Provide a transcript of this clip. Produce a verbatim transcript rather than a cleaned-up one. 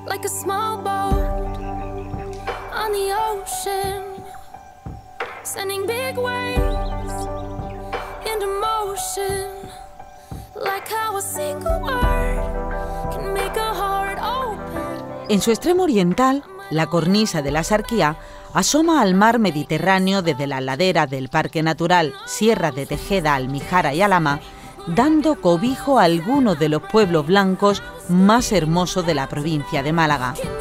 like a small boat on the ocean, sending big waves into motion, like how a single word can make a heart open. En su extremo oriental, la cornisa de la Sarquía asoma al mar Mediterráneo desde la ladera del Parque Natural Sierras de Tejeda, Almijara y Alhama, dando cobijo a algunos de los pueblos blancos más hermosos de la provincia de Málaga.